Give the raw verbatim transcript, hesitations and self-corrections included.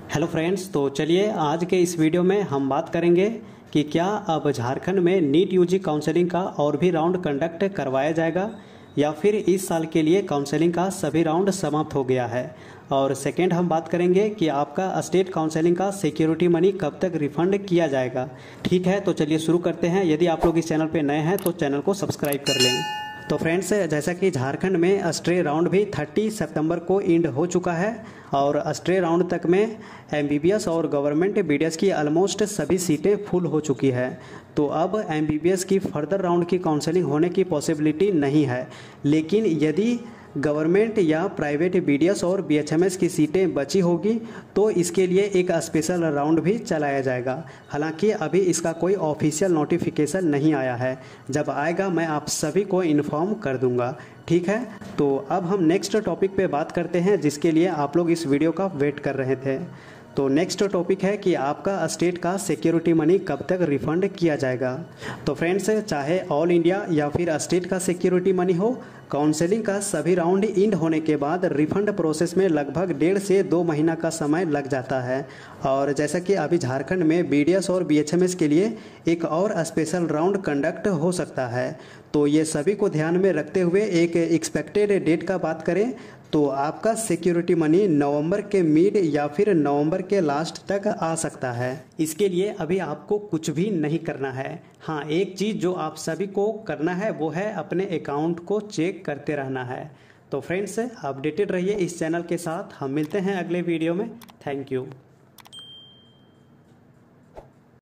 Hello friends, तो चलिए आज के इस वीडियो में हम बात करेंगे कि क्या अब झारखंड में नीट यूजी काउंसलिंग का और भी राउंड कंडक्ट करवाया जाएगा या फिर इस साल के लिए काउंसलिंग का सभी राउंड समाप्त हो गया है। और सेकेंड हम बात करेंगे कि आपका स्टेट काउंसलिंग का सिक्योरिटी मनी कब तक रिफंड किया जाएगा। ठीक है, तो चलिए शुरू करते हैं। यदि आप लोग इस चैनल पर नए हैं तो चैनल को सब्सक्राइब कर लें। तो फ्रेंड्स, जैसा कि झारखंड में स्टे राउंड भी तीस सितंबर को एंड हो चुका है और स्टे राउंड तक में एमबीबीएस और गवर्नमेंट बीडीएस की ऑलमोस्ट सभी सीटें फुल हो चुकी है। तो अब एमबीबीएस की फर्दर राउंड की काउंसलिंग होने की पॉसिबिलिटी नहीं है, लेकिन यदि गवर्नमेंट या प्राइवेट बीडीएस और बीएचएमएस की सीटें बची होगी तो इसके लिए एक स्पेशल राउंड भी चलाया जाएगा। हालांकि अभी इसका कोई ऑफिशियल नोटिफिकेशन नहीं आया है, जब आएगा मैं आप सभी को इन्फॉर्म कर दूंगा। ठीक है, तो अब हम नेक्स्ट टॉपिक पे बात करते हैं जिसके लिए आप लोग इस वीडियो का वेट कर रहे थे। तो नेक्स्ट टॉपिक है कि आपका स्टेट का सिक्योरिटी मनी कब तक रिफंड किया जाएगा। तो फ्रेंड्स, चाहे ऑल इंडिया या फिर स्टेट का सिक्योरिटी मनी हो, काउंसलिंग का सभी राउंड इंड होने के बाद रिफंड प्रोसेस में लगभग डेढ़ से दो महीना का समय लग जाता है। और जैसा कि अभी झारखंड में बीडीएस और बीएचएमएस के लिए एक और स्पेशल राउंड कंडक्ट हो सकता है। तो ये सभी को ध्यान में रखते हुए एक एक्सपेक्टेड डेट का बात करें तो आपका सिक्योरिटी मनी नवंबर के मिड या फिर नवंबर के लास्ट तक आ सकता है। इसके लिए अभी आपको कुछ भी नहीं करना है। हाँ, एक चीज़ जो आप सभी को करना है वो है अपने अकाउंट को चेक करते रहना है। तो फ्रेंड्स, अपडेटेड रहिए इस चैनल के साथ। हम मिलते हैं अगले वीडियो में। Thank you.